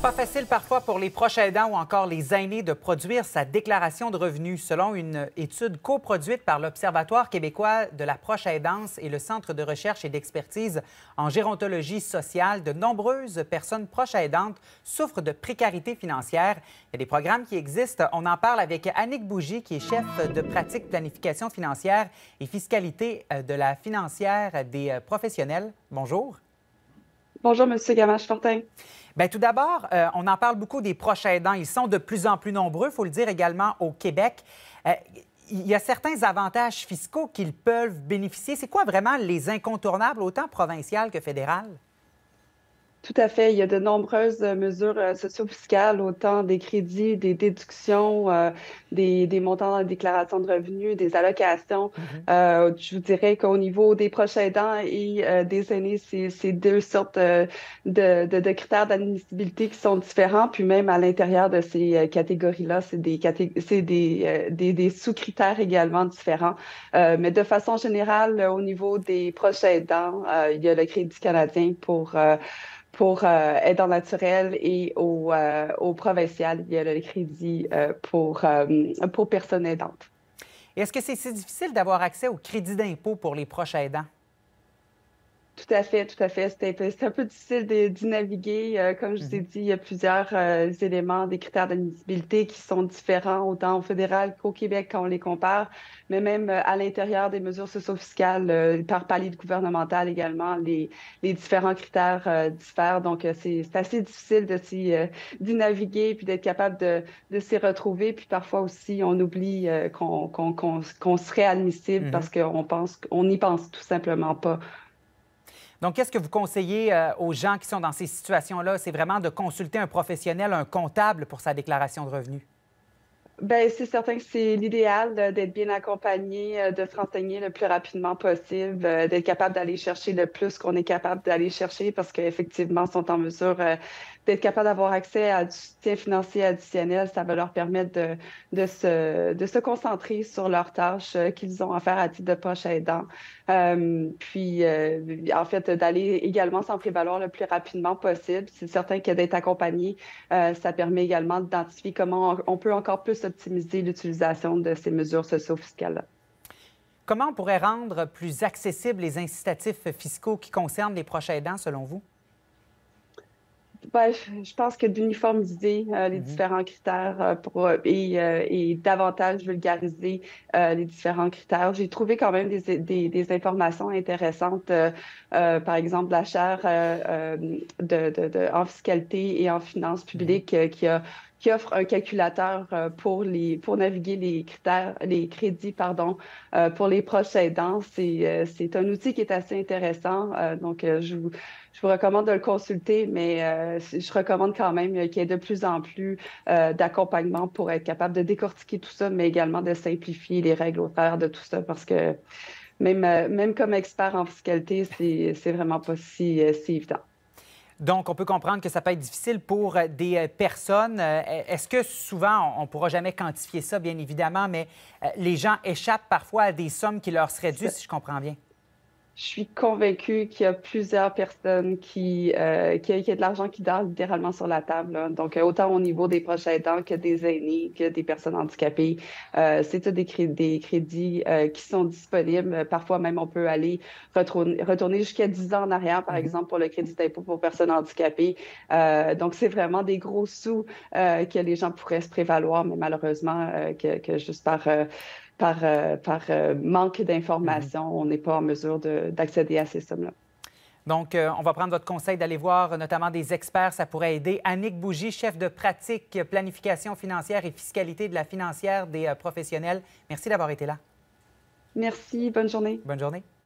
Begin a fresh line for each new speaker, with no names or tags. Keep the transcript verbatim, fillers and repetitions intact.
Pas facile parfois pour les proches aidants ou encore les aînés de produire sa déclaration de revenus. Selon une étude coproduite par l'Observatoire québécois de la proche aidance et le Centre de recherche et d'expertise en gérontologie sociale, de nombreuses personnes proches aidantes souffrent de précarité financière. Il y a des programmes qui existent. On en parle avec Annick Bougie, qui est chef de pratique planification financière et fiscalité de la financière des professionnels. Bonjour.
Bonjour, M. Gamache-Fortin.
Bien, tout d'abord, euh, on en parle beaucoup des proches aidants. Ils sont de plus en plus nombreux, il faut le dire également au Québec. Euh, il y a certains avantages fiscaux qu'ils peuvent bénéficier. C'est quoi vraiment les incontournables, autant provinciales que fédérales?
Tout à fait. Il y a de nombreuses mesures euh, socio-fiscales, autant des crédits, des déductions, euh, des, des montants dans la déclaration de revenus, des allocations.
Mhm.
Euh, je vous dirais qu'au niveau des proches aidants et euh, des aînés, c'est c'est deux sortes euh, de, de, de critères d'admissibilité qui sont différents. Puis même à l'intérieur de ces euh, catégories-là, c'est des, catég c'est des, euh, des, des sous-critères également différents. Euh, mais de façon générale, au niveau des proches aidants, euh, il y a le Crédit canadien pour euh, pour euh, aidants naturels et au, euh, au provincial, il y a le crédit euh, pour, euh, pour personnes aidantes.
Et est-ce que c'est si difficile d'avoir accès au crédit d'impôt pour les proches aidants?
Tout à fait, tout à fait. C'est un peu, c'est un peu difficile de- d'y naviguer. Euh, comme je vous ai
Mhm.
dit, il y a plusieurs euh, éléments, des critères d'admissibilité qui sont différents autant au fédéral qu'au Québec quand on les compare, mais même euh, à l'intérieur des mesures socio-fiscales, euh, par palier gouvernemental également, les, les différents critères euh, diffèrent. Donc, euh, c'est, c'est assez difficile de s'y, euh, d'y naviguer puis d'être capable de, de s'y retrouver. Puis parfois aussi, on oublie euh, qu'on, qu'on, qu'on, qu'on serait admissible
Mhm.
parce qu'on pense, qu'on n'y pense tout simplement pas.
Donc, qu'est-ce que vous conseillez euh, aux gens qui sont dans ces situations-là? C'est vraiment de consulter un professionnel, un comptable pour sa déclaration de revenus.
Ben, c'est certain que c'est l'idéal euh, d'être bien accompagné, euh, de se renseigner le plus rapidement possible, euh, d'être capable d'aller chercher le plus qu'on est capable d'aller chercher parce qu'effectivement, ils sont en mesure euh, d'être capable d'avoir accès à du soutien financier additionnel. Ça va leur permettre de, de se, de se concentrer sur leurs tâches euh, qu'ils ont à faire à titre de poche aidant. Euh, puis, euh, en fait, d'aller également s'en prévaloir le plus rapidement possible. C'est certain que d'être accompagné, euh, ça permet également d'identifier comment on, on peut encore plus optimiser l'utilisation de ces mesures socio-fiscales-là.
Comment on pourrait rendre plus accessibles les incitatifs fiscaux qui concernent les proches aidants, selon vous?
Ben, je je pense que d'uniformiser euh, les
Mhm.
différents critères euh, pour, euh, et, euh, et davantage vulgariser euh, les différents critères. J'ai trouvé quand même des, des, des informations intéressantes, euh, euh, par exemple la chaire euh, euh, de, de, de, en fiscalité et en finances
Mhm.
publiques euh, qui a qui offre un calculateur euh, pour les pour naviguer les critères, les crédits, pardon, euh, pour les proches aidants. C'est euh, c'est un outil qui est assez intéressant. Euh, donc, euh, je vous je vous recommande de le consulter, mais euh, je recommande quand même qu'il y ait de plus en plus euh, d'accompagnement pour être capable de décortiquer tout ça, mais également de simplifier les règles au travers de tout ça, parce que même, euh, même comme expert en fiscalité, c'est, c'est vraiment pas si, euh, si évident.
Donc, on peut comprendre que ça peut être difficile pour euh, des euh, personnes. Euh, Est-ce que souvent, on ne pourra jamais quantifier ça, bien évidemment, mais euh, les gens échappent parfois à des sommes qui leur seraient dues, si je comprends bien?
Je suis convaincue qu'il y a plusieurs personnes qui, euh, qui, qu'il y a de l'argent qui dort littéralement sur la table, là. Donc, euh, autant au niveau des proches aidants que des aînés, que des personnes handicapées. Euh, c'est tout des, cré des crédits euh, qui sont disponibles. Parfois même, on peut aller retourner, retourner jusqu'à dix ans en arrière, par
Mhm.
exemple, pour le crédit d'impôt pour personnes handicapées. Euh, donc, c'est vraiment des gros sous euh, que les gens pourraient se prévaloir, mais malheureusement, euh, que, que juste par... Euh, par, euh, par euh, manque
Mhm.
d'informations, on n'est pas en mesure de- d'accéder à ces sommes-là.
Donc, euh, on va prendre votre conseil d'aller voir notamment des experts. Ça pourrait aider. Annick Bougie, chef de pratique planification financière et fiscalité de la financière des euh, professionnels. Merci d'avoir été là.
Merci, bonne journée.
Bonne journée.